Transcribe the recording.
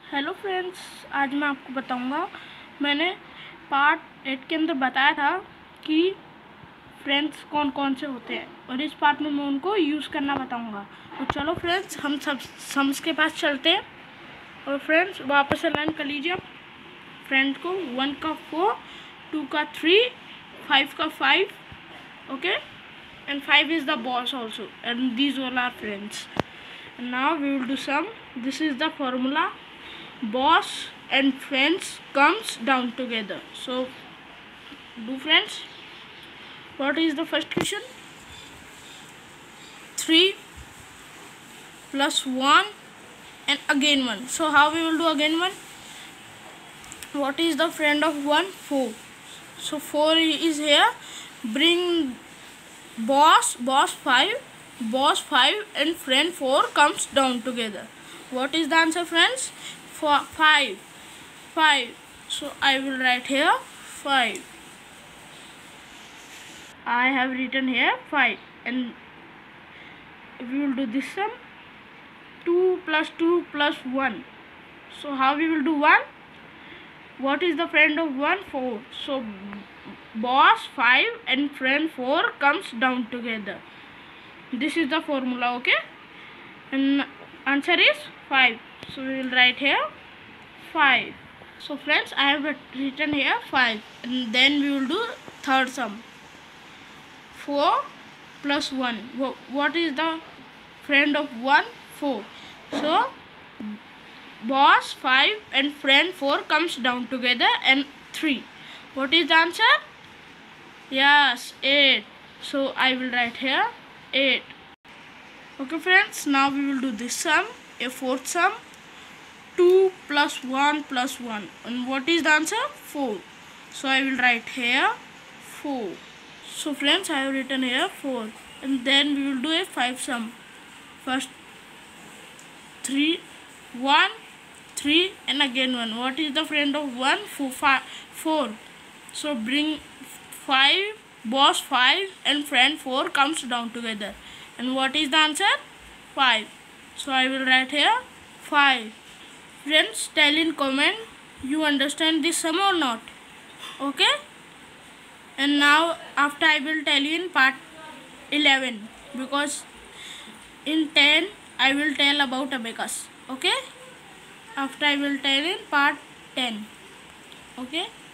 Hello friends, आज मैं आपको बताऊंगा। मैंने पार्ट 8 के अंदर बताया था कि फ्रेंड्स कौन कौन से होते हैं, और इस पार्ट में मैं उनको यूज़ करना बताऊंगा। तो चलो फ्रेंड्स, हम सब सम्स के पास चलते हैं। और फ्रेंड्स, वापस से लाइन कर लीजिए आप फ्रेंड को। 1 का 4, 2 का 3, 5 का 5, okay, and 5 is the boss also, and these all are friends. And now we will do sum. This is the formula. Boss and friends comes down together. So do friends. What is the first question? 3 plus 1 and again 1. So how we will do again 1? What is the friend of 1? 4. So 4 is here. Bring boss 5 and friend 4 comes down together. What is the answer, friends? 5. So I will write here 5. I have written here 5, and we will do this sum. 2 plus 2 plus 1. So how we will do 1? What is the friend of 1? 4. So boss 5 and friend 4 comes down together. This is the formula, okay? And answer is 5. So we will write here 5. So friends, I have written here 5, and then we will do third sum. 4 plus 1. What is the friend of 1? 4. So boss 5 and friend 4 comes down together, and 3. What is the answer? Yes, 8. So I will write here 8. Okay friends, now we will do this sum, a fourth sum. 2 plus 1 plus 1. And what is the answer? 4. So I will write here 4. So friends, I have written here 4. And then we will do a 5 sum. First 3, 1, 3 and again 1. What is the friend of 1? 4. So bring 5, boss 5 and friend 4 comes down together. And what is the answer? 5. So I will write here 5. Friends, tell in comment you understand this sum or not. Okay? And now after I will tell you in part 11, because in 10 I will tell about abacus. Okay? After I will tell in part 10. Okay?